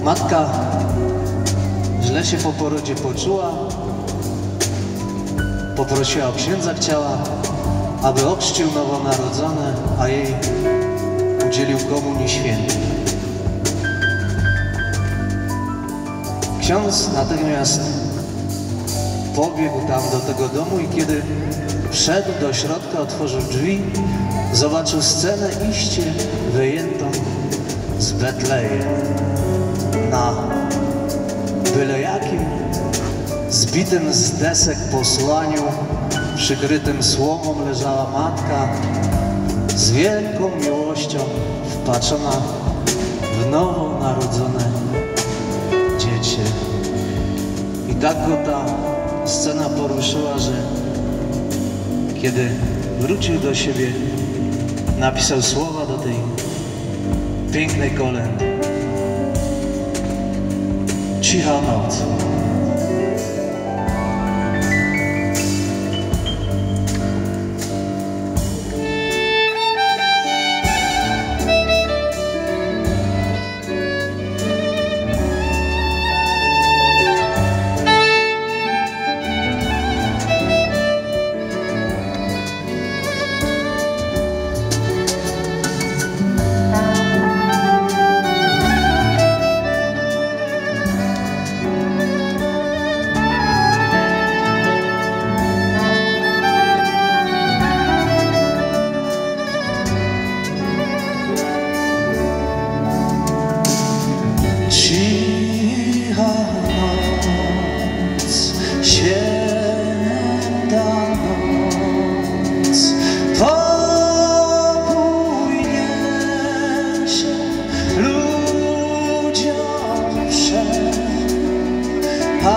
Matka źle się po porodzie poczuła, poprosiła księdza, chciała, aby ochrzcił nowonarodzone, a jej udzielił komunii świętej. Ksiądz natychmiast pobiegł tam do tego domu i kiedy wszedł do środka, otworzył drzwi, zobaczył scenę iście wyjętą z Betlejem. Na byle jakim zbitym z desek posłaniu, przykrytym słomą leżała matka, z wielką miłością wpatrzona w nowonarodzone dziecię. I tak go ta scena poruszyła, że kiedy wrócił do siebie, napisał słowa do tej pięknej kolędy. Cicha noc. Cicha noc, święta noc, pokój niesie ludziom wszem, a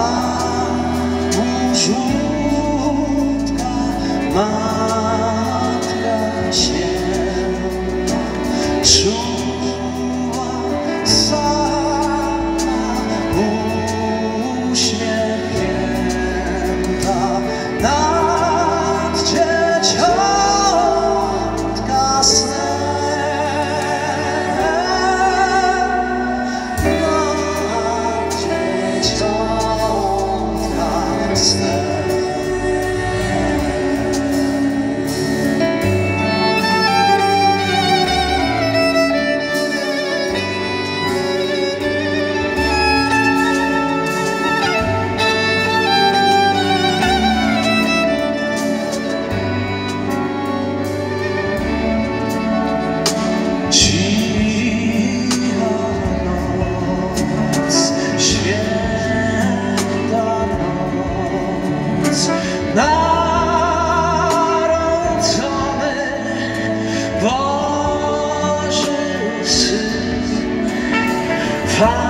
burzutka Matka Święta czuła uśmiechnięta nad dzieciątka snem, nad dzieciątka snem. Narodzony Boży Syn.